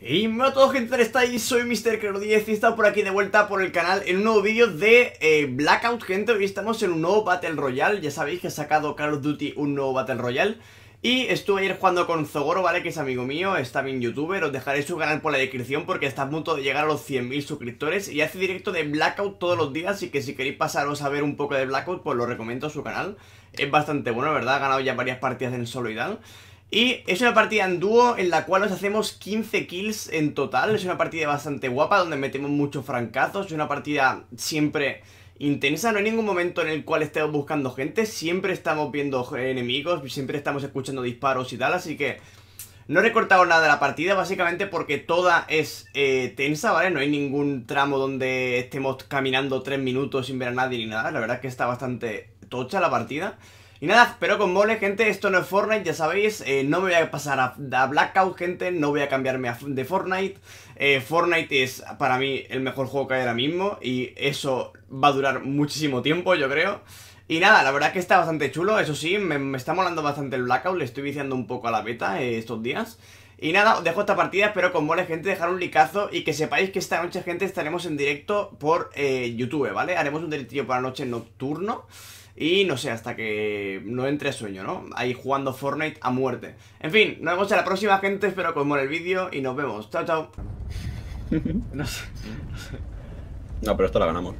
Y hola a todos, gente, ¿dónde estáis? Soy MrCrero10 y he estado por aquí de vuelta por el canal en un nuevo vídeo de Blackout, gente. Hoy estamos en un nuevo Battle Royale. Ya sabéis que he sacado Call of Duty un nuevo Battle Royale. Y estuve ayer jugando con Zogoro, ¿vale? Que es amigo mío, está bien youtuber. Os dejaré su canal por la descripción porque está a punto de llegar a los 100.000 suscriptores. Y hace directo de Blackout todos los días, así que si queréis pasaros a ver un poco de Blackout, pues lo recomiendo su canal. Es bastante bueno, ¿verdad? Ha ganado ya varias partidas en solo y tal. Y es una partida en dúo en la cual nos hacemos 15 kills en total. Es una partida bastante guapa donde metemos muchos francazos. Es una partida siempre intensa. No hay ningún momento en el cual estemos buscando gente. Siempre estamos viendo enemigos, siempre estamos escuchando disparos y tal. Así que no he recortado nada de la partida, básicamente porque toda es tensa, ¿vale? No hay ningún tramo donde estemos caminando 3 minutos sin ver a nadie ni nada. La verdad es que está bastante tocha la partida. Y nada, espero con mole, gente. Esto no es Fortnite, ya sabéis. No me voy a pasar a Blackout, gente. No voy a cambiarme de Fortnite. Fortnite es para mí el mejor juego que hay ahora mismo. Y eso va a durar muchísimo tiempo, yo creo. Y nada, la verdad es que está bastante chulo. Eso sí, me está molando bastante el Blackout. Le estoy viciando un poco a la beta estos días. Y nada, os dejo esta partida, espero con mole, gente, dejar un likeazo y que sepáis que esta noche, gente, estaremos en directo por YouTube, ¿vale? Haremos un directillo para la noche nocturno. Y no sé, hasta que no entre sueño, ¿no? Ahí jugando Fortnite a muerte. En fin, nos vemos en la próxima, gente. Espero que os mole el vídeo y nos vemos. Chao, chao. No sé. No, pero esto la ganamos.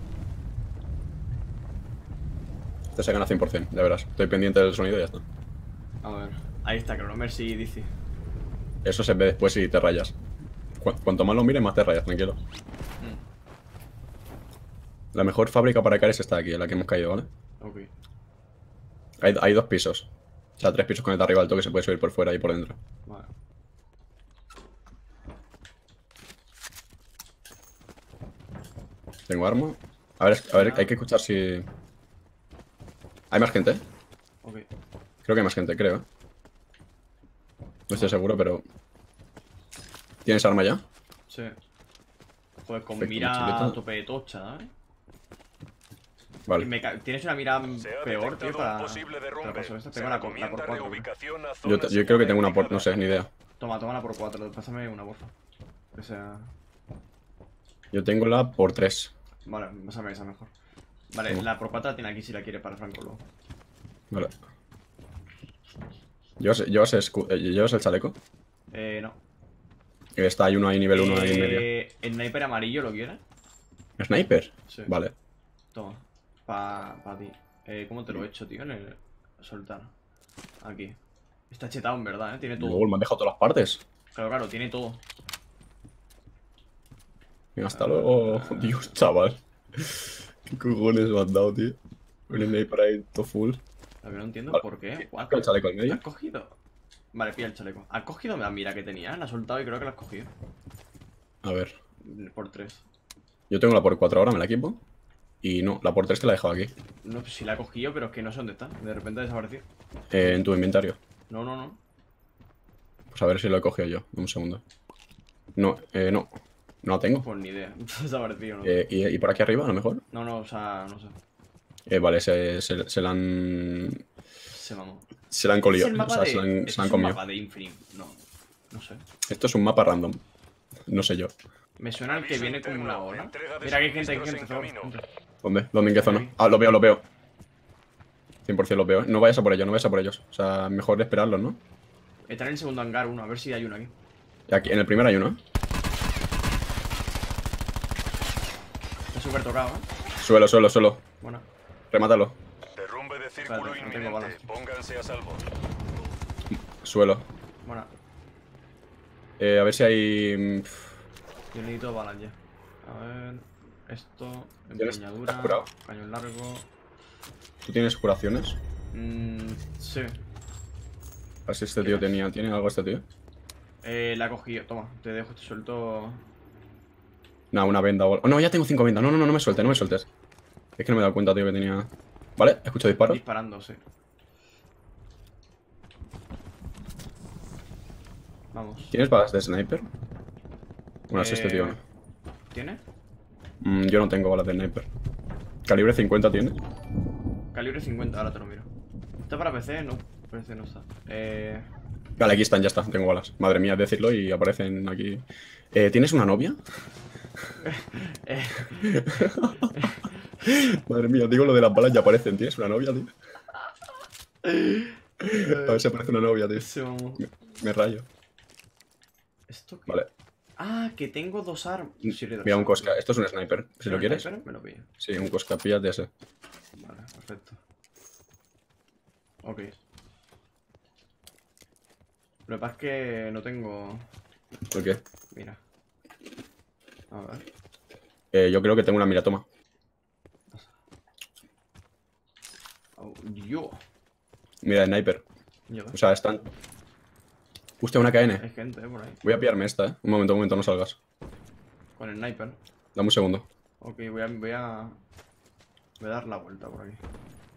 Esto se gana 100%, ya verás. Estoy pendiente del sonido y ya está. A ver, ahí está, creo. Mercy dice. Eso se ve después si te rayas. Cuanto más lo mires, más te rayas, tranquilo. La mejor fábrica para caer es esta de aquí, en la que hemos caído, ¿vale? Ok. Hay 2 pisos. O sea, 3 pisos con el de arriba alto que se puede subir por fuera y por dentro. Vale. Tengo arma. A ver, hay que escuchar si... Hay más gente, ¿eh? Ok. Creo que hay más gente, creo, ¿eh? No estoy seguro, pero... ¿Tienes arma ya? Sí. Joder, con Perfecto, mira mochileta. a tope de tocha, ¿eh? Vale. Tienes una mira peor, tío, para... Derrumbe. Tengo la por 4. Yo creo que tengo una por... No sé, ni idea. Toma la por 4. Pásame una, porfa. Que sea... Yo tengo la por 3. Vale, pásame esa mejor. Vale, Toma. la por 4 la tiene aquí si la quiere para Franco luego. Vale. ¿Llevas el chaleco? No. Está, hay uno ahí, nivel 1 ahí en medio. ¿El sniper amarillo lo quieres? ¿Sniper? Sí. Vale. Toma. Pa ti. ¿Cómo te lo he hecho, tío? En el soltar. Aquí. Está chetado, en verdad, ¿eh? Tiene todo. Luego me han dejado todas las partes. Claro, tiene todo. Venga, hasta luego. Dios, chaval. ¿Qué cojones me has dado, tío? Un sniper ahí, todo full. Lo que no entiendo Vale. por qué. What? ¿El chaleco en medio? ¿Has cogido? Vale, pilla el chaleco. ¿Has cogido la mira que tenía? La has soltado y creo que la has cogido. A ver. Por 3. Yo tengo la por 4 ahora, me la equipo. Y no, la por 3 te la he dejado aquí. No, pues sí la he cogido, pero es que no sé dónde está. De repente ha desaparecido. En tu inventario. No. Pues a ver si lo he cogido yo. Un segundo. No, no. No la tengo. Pues ni idea. Desaparecido, ¿no? ¿Y por aquí arriba, a lo mejor? No, o sea, no sé. Vale, se la han... Se mamó. Se la han colido. ¿Es el mapa O sea, de... se la han ¿Es un comido. mapa de Infinite? No sé. Esto es un mapa random. No sé yo. Me suena el que viene como una ola. Mira, aquí hay gente, por favor. ¿Dónde? ¿Dónde? ¿En qué zona? Ah, lo veo. 100% lo veo, ¿eh? No vayas a por ellos, no vayas a por ellos. O sea, mejor esperarlos, ¿no? Está en el segundo hangar uno, a ver si hay uno aquí. Y aquí, en el primer hay uno, ¿eh? Está súper tocado, ¿eh? Suelo. Bueno. Remátalo. Derrumbe de círculo Espérate, no tengo balas. inminente. Pónganse a salvo. Suelo. Bueno, A ver si hay... yo necesito balas ya. A ver... Esto... ¿Tienes- Empuñadura... has curado? Cañón largo... ¿Tú tienes curaciones? Sí. A ver si este tío ¿Tiene algo este tío? La he cogido. Toma, te dejo, te suelto... Nah, una venda o... Oh, no, ya tengo 5 vendas. No me sueltes. Es que no me he dado cuenta, tío, que tenía... Vale, escucho disparos. Disparando, sí. Vamos. ¿Tienes balas de sniper? Bueno, si este tío no. ¿Tiene? Yo no tengo balas de sniper. ¿Calibre 50 tiene? Calibre 50, ahora te lo miro. ¿Está para PC? No, PC no está. Vale, aquí están, ya está, tengo balas. Madre mía, decirlo y aparecen aquí. ¿Tienes una novia? Madre mía, digo lo de las balas y aparecen. ¿Tienes una novia, tío? A ver si aparece una novia, tío. Sí, vamos. Me rayo. ¿Esto qué? Vale. Ah, que tengo dos armas. Mira, un Cosca. Esto es un sniper. Si lo quieres. Me lo pillo. Sí, un Cosca. Píllate ese. Vale, perfecto. Ok. Lo que pasa es que no tengo... ¿Por qué? Mira. A ver. Yo creo que tengo una mira, toma. Oh, yo. Mira, sniper. Yo. O sea, están. Hostia, una KN. Hay gente por ahí. Voy a pillarme esta, Un momento, no salgas. Con el sniper. Dame un segundo. Ok, voy a dar la vuelta por aquí.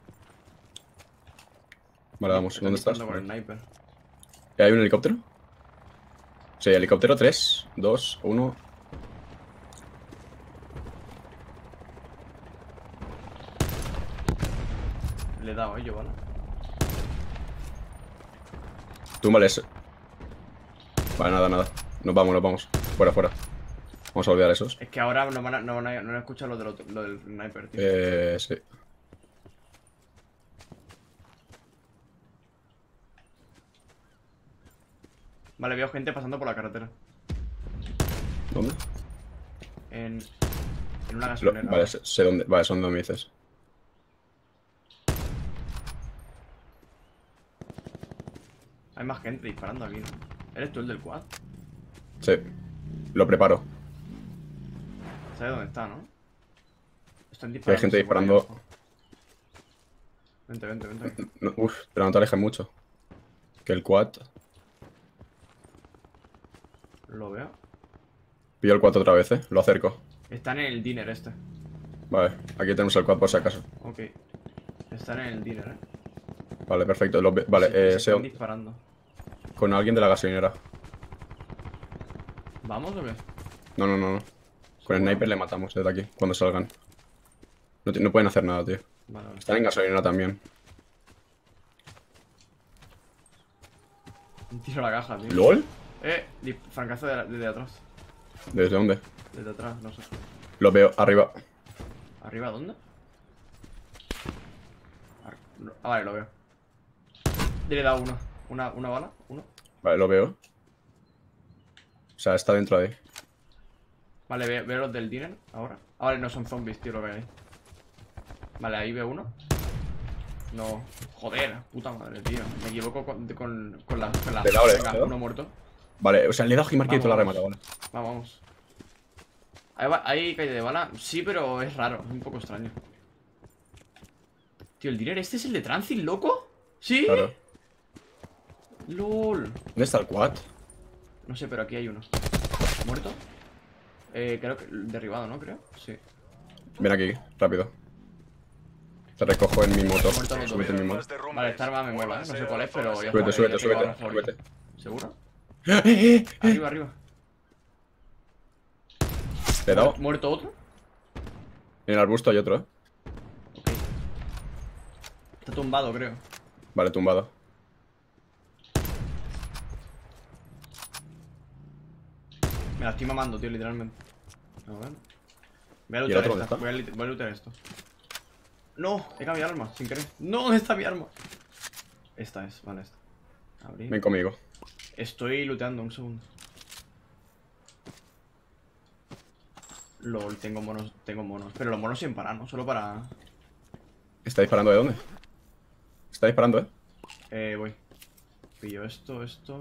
Vale, vamos. ¿Dónde estás? Con el sniper. ¿Hay un helicóptero? Sí, helicóptero 3, 2, 1. Le he dado yo, ¿vale? Túmbale ese. Vale, nada. Nos vamos. Fuera. Vamos a olvidar esos. Es que ahora no he escuchado lo del sniper, tío. Sí. Vale, veo gente pasando por la carretera. ¿Dónde? En una gasolinera. Vale, sé dónde. Vale, son donde me dices. Hay más gente disparando aquí, ¿no? ¿Eres tú el del quad? Sí. Lo preparo. ¿Sabes dónde está, no? Están Hay disparando. gente disparando. Vente. Uf, pero no te alejes mucho. Que el quad. Lo veo. Pillo el quad otra vez, Lo acerco. Están en el dinner este. Vale, aquí tenemos el quad por si acaso. Ok. Están en el dinner, Vale, perfecto. Vale, se Seo. están disparando. Con alguien de la gasolinera. ¿Vamos o qué? No. Con el sniper le matamos desde aquí, cuando salgan. No pueden hacer nada, tío. Vale. Están en gasolinera también. Un tiro a la caja, tío. ¿LOL? Francazo desde atrás. ¿Desde dónde? Desde atrás, no sé. Lo veo, arriba. ¿Arriba dónde? Vale, lo veo. Le he dado una bala, uno. Vale, lo veo. O sea, está dentro de ahí. Vale, veo los del dinner ahora. Vale, no son zombies, tío, lo que hay. Vale, ahí veo uno. No, joder, puta madre, tío. Me equivoco con la... Le he dado, Venga, uno muerto. Vale, o sea, le he dado Gimarque y tú la has Vamos. rematado, vale. Vamos. ¿Hay caída de bala? Sí, pero es raro, es un poco extraño. Tío, el dinner, ¿este es el de Transit, loco? ¿Sí? Claro. LOL. ¿Dónde está el quad? No sé, pero aquí hay uno. ¿Muerto? Creo que derribado, ¿no? Creo. Sí. Ven aquí, rápido. Te recojo en mi moto. Muerto los dos. Súbete en mi moto. Más derrumbes. Vale, esta arma me mola, ¿eh? No sé cuál es, pero ya Súbete, está, súbete, ya tengo arma súbete. favorita. ¿Seguro? ¡Eh! Arriba. Le he dado. ¿Muerto otro? En el arbusto hay otro, Ok. Está tumbado, creo. Vale, tumbado. Me la estoy mamando, tío, literalmente. A ver. Voy a ¿Y el otro lootear dónde esta. está? Voy a lootear esto. No, he cambiado arma, sin querer. No, ¿dónde está mi arma? Esta es, vale, esta. Abrir. Ven conmigo. Estoy looteando, un segundo. LOL, tengo monos. Pero los monos sin parar, ¿no? Solo para... ¿Está disparando de dónde? Está disparando, Voy. Pillo esto.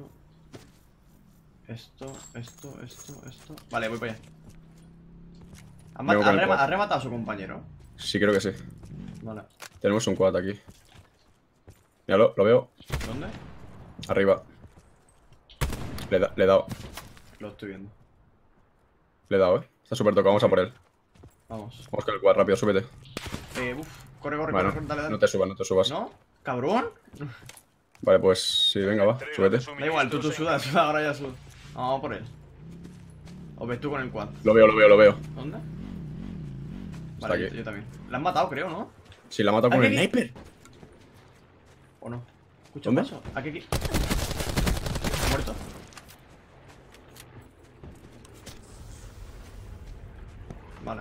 Vale, voy para allá. Vengo con el quad. ¿Ha rematado a su compañero? Sí, creo que sí. Vale. Tenemos un quad aquí. Míralo, lo veo. ¿Dónde? Arriba. Le he dado. Lo estoy viendo. Le he dado, Está súper tocado, vamos a por él. Vamos. Vamos con el quad, rápido, súbete. Corre, Bueno, dale. no te subas. ¿No? ¿Cabrón? Vale, pues sí, venga, va, súbete. Da igual, tú sudas, ahora ya sudas. Vamos por él. O ves tú con el quad. Lo veo. ¿Dónde? Está Vale, aquí. yo también. La han matado, creo, ¿no? Sí, la ha matado con el Aquí. sniper. ¿O no? Escucha ¿Dónde? un paso. Aquí. Muerto. Vale.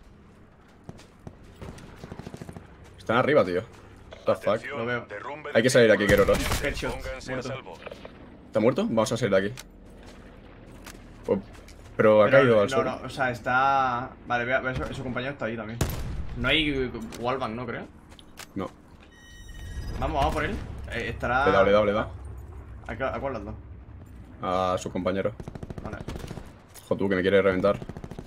Están arriba, tío. What the fuck. Atención, Lo veo. derrumbe Hay que salir de aquí, Keroro. Headshot. Pónganse a Muerto. salvo. ¿Está muerto? Vamos a salir de aquí. Pues- pero ha caído al no, suelo. no, o sea, está... Vale, vea, su compañero está ahí también. No hay wallbang, ¿no? Creo. No. Vamos por él. Estará... Le da. ¿A cuál las dos? A su compañero. Vale. Ojo tú, que me quiere reventar.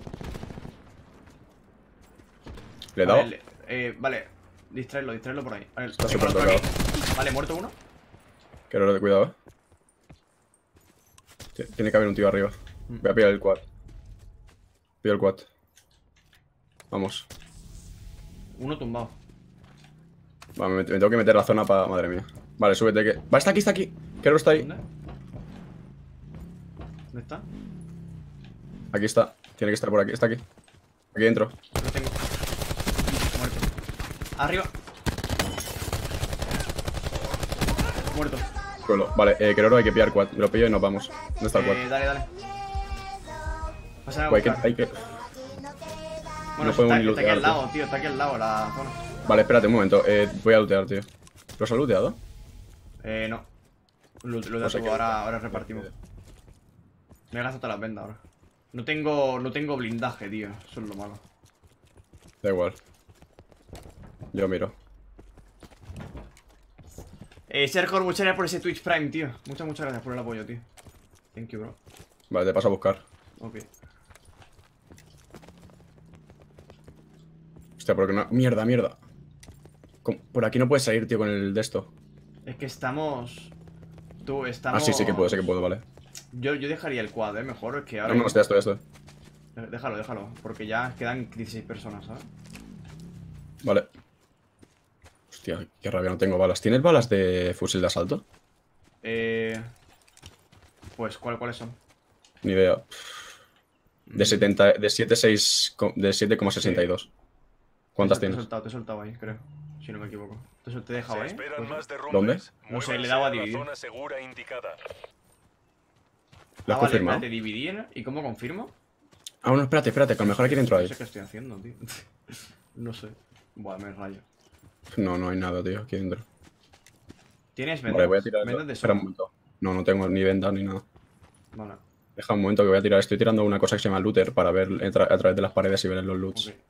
¿Le he dado? Vale, distraerlo por ahí. Vale, Está tengo súper otro aquí. tocado. Vale, muerto uno. Keroro, de cuidado, Tiene que haber un tío arriba. Voy a pillar el quad. Pillo el quad. Vamos. Uno tumbado. Vale, me tengo que meter la zona para... Madre mía. Vale, súbete que... Va, está aquí. Keroro está ahí. ¿Dónde? ¿Dónde está? Aquí está. Tiene que estar por aquí. Está aquí. Aquí dentro. Lo tengo. Muerto. Arriba. Muerto. Suelo. Vale, Keroro, hay que pillar quad. Me lo pillo y nos vamos. ¿Dónde está el quad? Dale. Pásame a Hay que... buscar. Bueno, no podemos está ni aquí al lootear, lado, tío. Está aquí al lado la zona. Vale, espérate un momento. Voy a lootear, tío. ¿Los has looteado? No. Lo de No sé todo, qué- ahora repartimos. Me he gastado todas las vendas ahora. No tengo blindaje, tío. Eso es lo malo. Da igual. Yo miro. Sergor, muchas gracias por ese Twitch Prime, tío. Muchas gracias por el apoyo, tío. Thank you, bro. Vale, te paso a buscar. Ok. Hostia, porque no... Mierda. Por aquí no puedes salir, tío, con el de esto. Es que estamos... estamos... Ah, sí que puedo, vale. Yo dejaría el quad, mejor. Es que ahora... No, esto. Déjalo. Porque ya quedan 16 personas, ¿sabes? Vale. Hostia, qué rabia, no tengo balas. ¿Tienes balas de fusil de asalto? Pues, ¿cuáles son? Ni idea. De 70... De 7,6... De 7,62. ¿Cuántas Te he tienes? soltado ahí, creo. Si no me equivoco. Te he Se dejado ahí. esperan más derrumbes. ¿Dónde? No sé, le he Muévanse dado a la dividir. zona segura indicada. ¿Lo has Vale, confirmado? espérate, dividir. ¿Y cómo confirmo? Ah, no, espérate, que a lo mejor aquí dentro No hay. sé qué estoy haciendo, tío. No sé. Buah, me rayo. No hay nada, tío, aquí dentro. ¿Tienes vendas? Vale, voy a tirar... Vendas de Espera un sol. momento. No tengo ni venda ni nada. Vale, Deja un momento que voy a tirar. Estoy tirando una cosa que se llama looter para ver a través de las paredes y ver los loots. ok.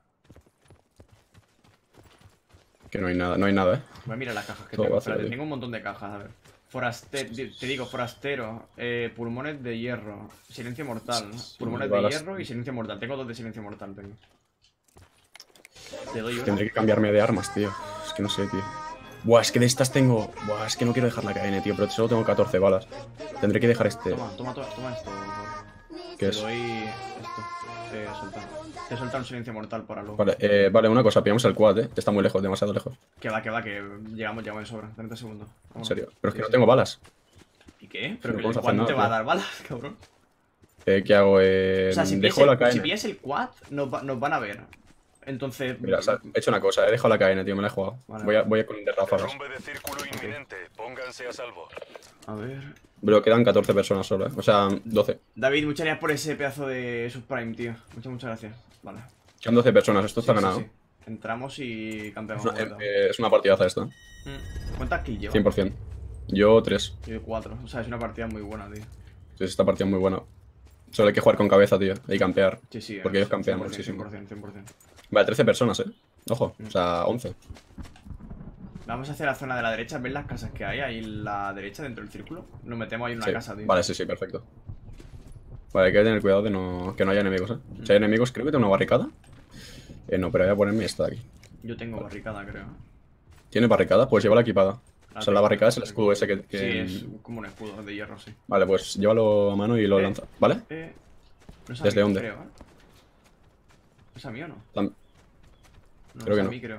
Que no hay nada, Voy a mirar las cajas que Todo tengo. vacío, Espérate, tío. tengo un montón de cajas, a ver. Te digo, forastero, pulmones de hierro, silencio mortal, pulmones de balas. hierro y silencio mortal. Tengo 2 de silencio mortal, tengo. Te doy una. Tendré que cambiarme de armas, tío. Es que no sé, tío. Buah, es que de estas tengo... Buah, es que no quiero dejar la KN, tío, pero solo tengo 14 balas. Tendré que dejar este... Toma esto, por favor. ¿Qué Te es? doy esto. Te he soltado un silencio mortal para luego. Vale, una cosa, pillamos el quad, Está muy lejos, demasiado lejos. Que llegamos de sobra. 30 segundos. En Vámonos. serio. Pero es que Sí, no sí. tengo balas. ¿Y qué? No Pero que podemos el hacer quad no nada, te va a tío. dar balas, cabrón. ¿Qué hago? O sea, si dejo la KN. si pillas el quad, nos van a ver. Entonces. Mira, o sea, he hecho una cosa, he dejado la KN, tío, me la he jugado. Vale. Voy a con de ráfagas. Derrumbe de círculo inminente. Pónganse a salvo. A ver. Pero quedan 14 personas solo, O sea, 12. David, muchas gracias por ese pedazo de subprime, tío. Muchas gracias. Vale. Quedan 12 personas, esto está Sí, sí, ganado. sí. Entramos y campeamos. Es una partidaza esta, ¿Cuántas kills lleva? 100%. Yo 3. Yo 4. O sea, es una partida muy buena, tío. Sí, esta partida es muy buena. Solo hay que jugar con cabeza, tío. Hay que campear. Sí, sí. Porque ellos campean 100%, muchísimo. 100%, 100%. Vale, 13 personas, Ojo, o sea, 11. Vamos hacia la zona de la derecha. ¿Ves las casas que hay ahí en la derecha dentro del círculo? Nos metemos ahí en una Sí. casa, tío. Vale, sí, perfecto. Vale, hay que tener cuidado de que no haya enemigos, Si hay enemigos, creo que tengo una barricada. No, pero voy a ponerme esta de aquí. Yo tengo barricada, creo. ¿Tiene barricada? Pues lleva la equipada. Ah, O sea, la barricada es el escudo ese que... Sí, es como un escudo de hierro, sí. Vale, pues llévalo a mano y lo lanza. ¿Vale? No es a ¿Desde mí, dónde? creo, ¿Es a mí o no? Tam- No, Creo es que a no. mí, creo.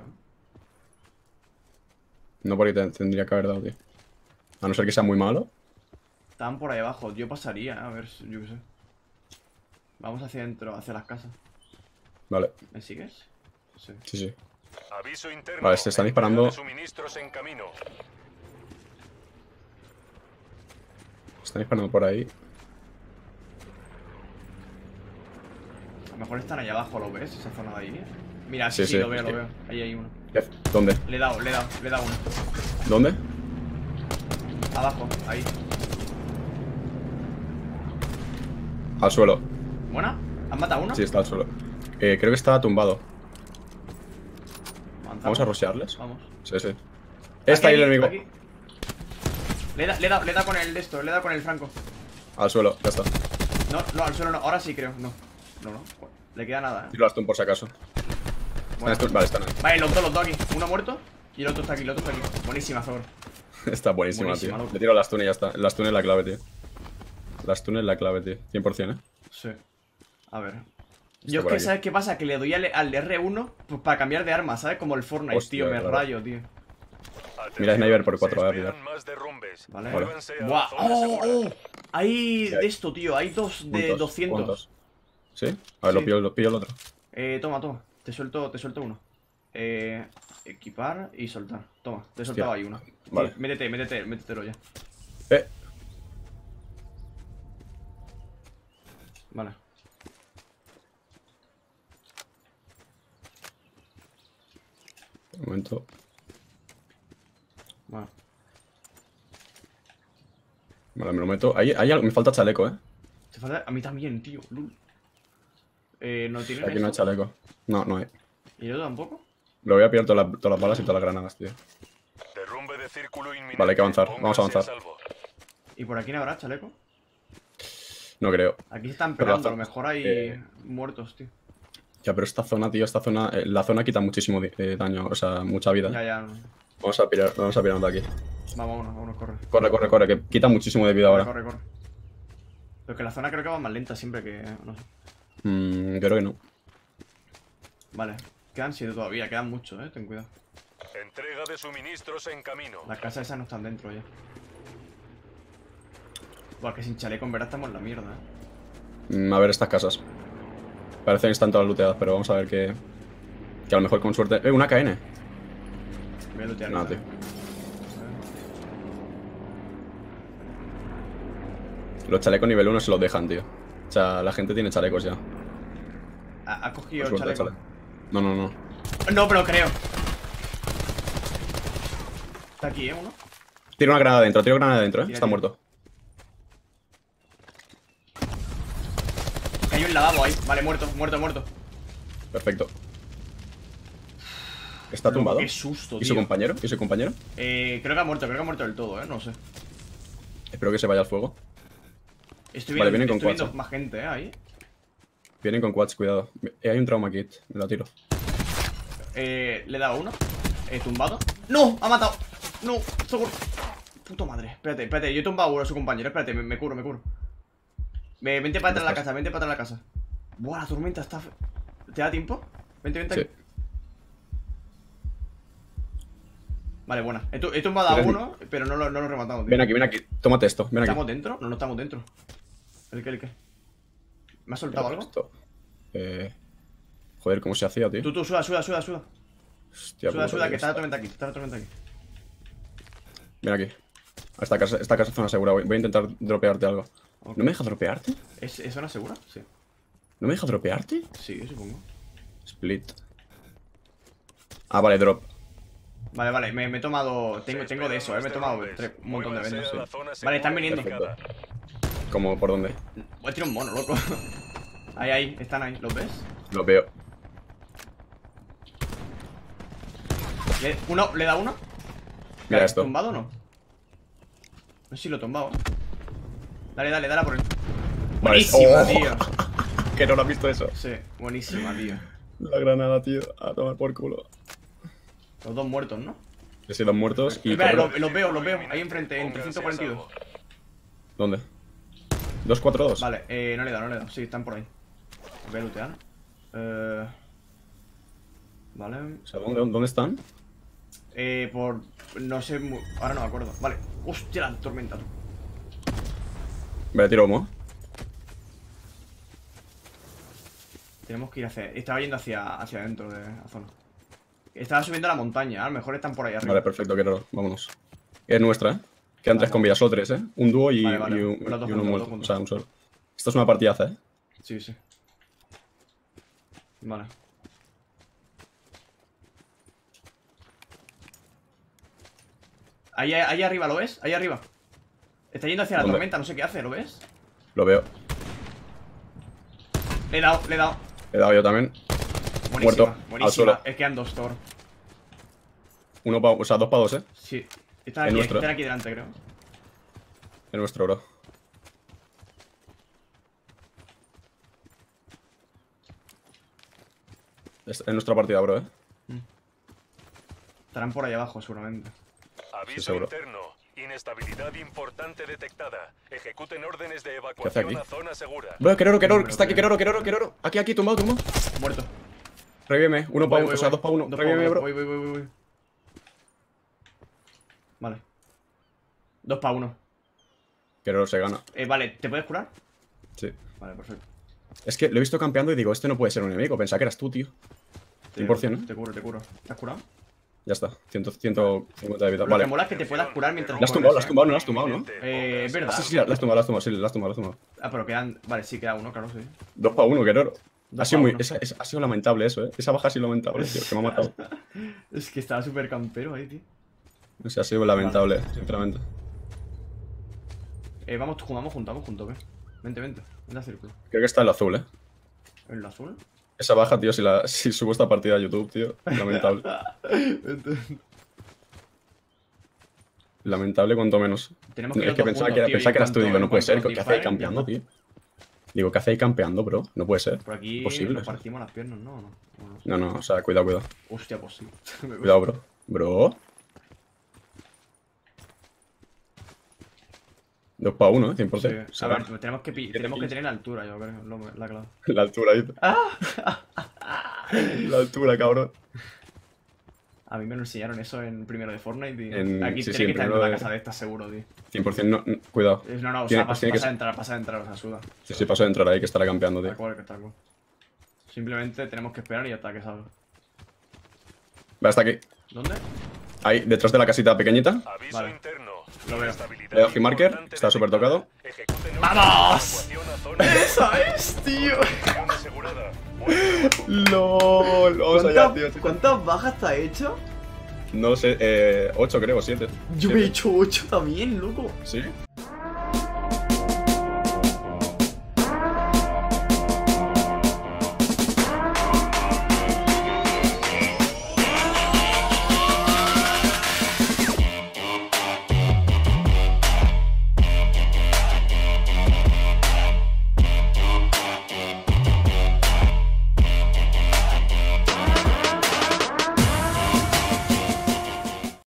No, porque tendría que haber dado, tío. A no ser que sea muy malo. Estaban por ahí abajo. Yo pasaría, a ver, yo qué sé. Vamos hacia adentro, hacia las casas. Vale, ¿Me sigues? Sí. sí. Aviso interno. Vale, se están Entrega disparando. de suministros en camino. Están disparando por ahí. A lo mejor están ahí abajo, ¿lo ves? Esa zona de ahí. Mira, sí, Sí, sí, sí, lo veo, sí. lo veo. Ahí hay uno. ¿Dónde? Le he dado uno. ¿Dónde? Abajo, ahí. Al suelo. ¿Buena? ¿Han matado uno? Sí, está al suelo. Creo que está tumbado. ¿Avanzamos? ¿Vamos a rushearles? Vamos. Sí, sí. Está ahí el enemigo. Aquí. Le he dado con el de esto, le he dado con el franco. Al suelo, ya está. No, al suelo no, ahora sí creo, no. No, le queda nada, Tiro las stun por si acaso. Bueno. Vale, están ahí. Vale, los dos aquí. Uno muerto y el otro está aquí, Buenísima, Zor. Está buenísima, Buenísima, tío. loco. Le tiro las stun y ya está. Las stun es la clave, tío. Las stun es la clave, tío. 100%, Sí. A ver. Yo es por que, aquí. ¿sabes qué pasa? Que le doy al R1 pues, para cambiar de arma, ¿sabes? Como el Fortnite, Hostia, tío, me claro. rayo, tío. Mira, sniper por 4, Se voy a pillar. esperan más derrumbes. Vale. Muévanse a la Buah, zona segura. Hay de esto, tío, hay dos de ¿Cuántos? 200. ¿Cuántos? ¿Sí? A ver, Sí. lo pillo el otro. Toma. Te suelto uno. Equipar y soltar. Toma, te he soltado ahí uno. Vale. Sí, métetelo ya. Eh, Vale. un momento. Bueno. Vale, me lo meto. Me falta chaleco, Te falta a mí también, tío. Lul. ¿No tiene Aquí no hay esto? chaleco. No, no hay. ¿Y yo tampoco? Lo voy a pillar todas las balas y todas las granadas, tío. Derrumbe de círculo inminente. Vale, hay que avanzar. Vamos a Pónganse avanzar. salvo. ¿Y por aquí no habrá chaleco? No creo. Aquí se están Pero la pegando, a lo zona- mejor hay muertos, tío. Ya, pero esta zona, tío, la zona quita muchísimo daño, o sea, mucha vida. Ya. Vamos a pirarnos de aquí. Vámonos, corre. Corre, que quita muchísimo de vida ahora. Corre. Pero que la zona creo que va más lenta siempre que... No sé. Creo que no. Vale. Quedan 7 todavía, quedan muchos, ten cuidado. Entrega de suministros en camino. Las casas esas no están dentro ya. Buah, que sin chaleco en verdad estamos en la mierda, A ver estas casas. Parecen que están todas looteadas, pero vamos a ver que a lo mejor con suerte... una KN. Voy a lootear No, esta, tío. Los chalecos nivel 1 se los dejan, tío. O sea, la gente tiene chalecos ya. ¿Ha cogido Con el suerte, chaleco? No. No, pero creo. Está aquí, uno. Tiro granada adentro, Tira, Está tira. muerto. Hay un lavabo ahí. Vale, muerto. Perfecto. ¿Está Loco, tumbado? qué susto, ¿Y su tío. compañero? Creo que ha muerto del todo, no sé. Espero que se vaya al fuego. Estoy Vale, viendo, vienen con estoy viendo quads, más gente, ahí. Vienen con quads, cuidado. Hay un trauma kit, me lo tiro. Le he dado uno. Tumbado. ¡No! ¡Ha matado! ¡No! ¡Socorro! Puta madre. Espérate, yo he tumbado a uno a su compañero. Espérate, me curo. Vente para atrás a la casa, Buah, la tormenta está... ¿Te da tiempo? Vente Sí. aquí. Vale, buena. He tumbado a Tienes- uno, pero no lo he rematado, tío. Ven aquí. Tómate esto, ven aquí. ¿Estamos dentro? No estamos dentro. ¿El qué? ¿Me has soltado algo? Esto. Joder, ¿cómo se hacía, tío? Tú, suda. Hostia, puta, Suda, que tío, está la tormenta aquí. Ven aquí. A esta casa es zona segura. Voy a intentar dropearte algo. Ok. ¿No me deja dropearte? ¿Es zona segura? Sí. ¿No me deja dropearte? Sí, supongo. Split. Ah, vale, drop. Vale, me he tomado... Tengo de eso, me he tomado un montón de vendas, sí. Vale, están viniendo. Perfecto. ¿Cómo? ¿Por dónde? Voy a tirar un mono, loco. Ahí, están ahí, ¿los ves? Lo veo. ¿Le da uno? Mira esto. ¿Tumbado o no? No sé si lo he tumbado. Dale por él. Vale. Buenísima, Oh. tío. Que no lo has visto eso. Sí, buenísima, tío. La granada, tío. A tomar por culo. Los dos muertos, ¿no? He sido muertos y... Espera, cabrón. los veo. Ahí enfrente, en 342. ¿Dónde? 242. Vale, no le he dado. Sí, están por ahí. Voy a lootear. Vale. O sea, ¿dónde están? Por... No sé... Ahora no me acuerdo. Vale. Hostia, la tormenta. Vale, tiro humo. Tenemos que ir hacia... Estaba yendo hacia adentro de la zona. Estaba subiendo a la montaña. A lo mejor están por ahí arriba. Vale, perfecto, Guerrero. Vámonos. Es nuestra, ¿eh? Quedan 3 con vida, solo 3, ¿eh? Un dúo y, Vale, vale. y Los dos uno juntos, muerto. los dos O sea, juntos. un solo. Esto es una partidaza, ¿eh? Sí, sí. Vale. Ahí arriba, ¿lo ves? Ahí arriba. Está yendo hacia la ¿Dónde? tormenta, no sé qué hace, ¿lo ves? Lo veo. Le he dado, le he dado. He dado yo también. Buenísima, Muerto, al buenísima. suelo. Es que quedan dos Thor. O sea, 2 para 2, ¿eh? Sí. Están El aquí, nuestro. están aquí delante, creo. Es nuestro, bro. Es nuestra partida, bro, ¿eh? Estarán por ahí abajo, seguramente. Aviso seguro. interno. Inestabilidad importante detectada. Ejecuten órdenes de hace evacuación aquí? a zona segura. Bro, Queroro, Número, está aquí, creo. Queroro. Aquí, tumbado. Muerto. Revíveme, 1 para 1, o sea, 2 para 1. Dos pa' Revíveme, uno. bro. Voy. Vale. 2 para 1. Queroro se gana. Vale, ¿te puedes curar? Sí. Vale, perfecto. Es que lo he visto campeando y digo, este no puede ser un enemigo. Pensaba que eras tú, tío. 100%, ¿eh? Te curo. ¿Te has curado? Ya está. 150 de vida. Lo que Vale. mola es que te puedas curar mientras La has corres, tumbado, no la has tumbado, ¿no? Es verdad. Sí, la has tumbado. Ah, pero quedan. Vale, sí, queda uno, claro, sí. 2 para 1, Queroro. Dos Ha sido pa' muy. uno. Ha sido lamentable eso, ¿eh? Esa baja ha sido lamentable, tío. Que me ha matado. Es que estaba súper campero ahí, tío. O sea, ha sido lamentable, sinceramente. Vamos juntos, ¿qué? Vente. Vente al círculo. Creo que está el azul, ¿eh? ¿El azul? Esa baja, tío, si subo esta partida a YouTube, tío. Lamentable. Lamentable cuanto menos. Tenemos que ir Es que los dos pensaba que juntos, tío, pensaba que y en eras tú, digo, cuanto- no puede en ser. cuanto ¿Qué nos hace ahí disparen, campeando, ya tío? Digo, ¿qué hace ahí campeando, bro? No puede ser. Por aquí Posible, nos eso. partimos las piernas, ¿no? ¿O no? ¿O no? No, o sea, cuidado. Hostia, pues sí. Cuidado, bro. Bro. 2 para 1, ¿eh? 100%. Sí. O sea, A ver, tenemos que tener la altura, yo creo, la clave. la altura, dice. La altura, cabrón. A mí me lo enseñaron eso en primero de Fortnite y sí, aquí tiene sí, que en estar en primero una de- casa de estas seguro, tío. 100%, no, cuidado. No, o Tiene- sea, tiene que- pasa de entrar, o sea, suda. Sí, paso de entrar ahí, que estará campeando, tío. Tal cual. Simplemente tenemos que esperar y ya está, que salga. Va, está aquí. ¿Dónde? Ahí, detrás de la casita pequeñita. Aviso Vale. interno. Lo veo. Inestabilidad Le he dado hit marker, importante está súper detectada. tocado. Ejecuten ¡Vamos! órdenes de evacuación a zona ¡Esa es, tío! Evacuación asegurada. Muerte. LOL, vamos allá, tío. ¿Cuántas bajas te ha hecho? No lo sé, 8 creo, 7. Yo me he hecho 8 también, loco. ¿Sí?